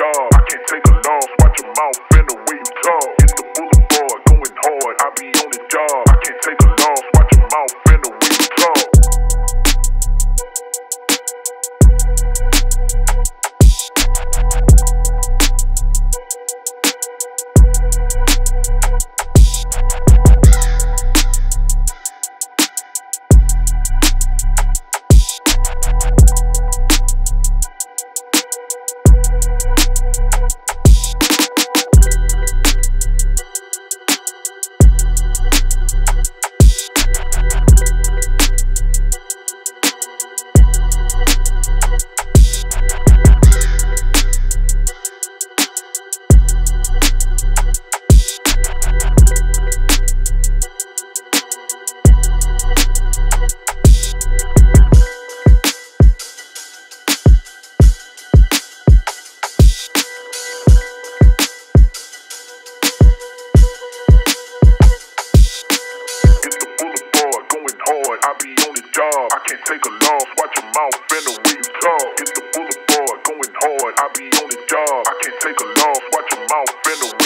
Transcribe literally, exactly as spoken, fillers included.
job. I can't take a loss, watch your mouth and the way you talk. Hit the boulevard, going hard, I be on the job. I can't take a loss, watch your mouth and the way you talk. I be on the job. I can't take a loss, watch your mouth and the way you talk. Hit the boulevard, going hard. I be on the job. I can't take a loss, watch your mouth and the